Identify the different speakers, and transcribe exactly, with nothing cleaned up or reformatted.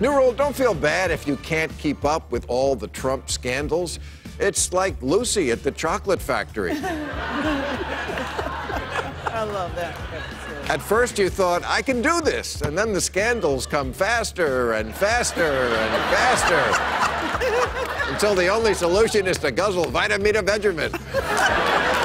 Speaker 1: New rule, don't feel bad if you can't keep up with all the Trump scandals. It's like Lucy at the chocolate factory.
Speaker 2: I love that.
Speaker 1: At first you thought, I can do this, and then the scandals come faster and faster and faster until the only solution is to guzzle Vitamin Benjamin.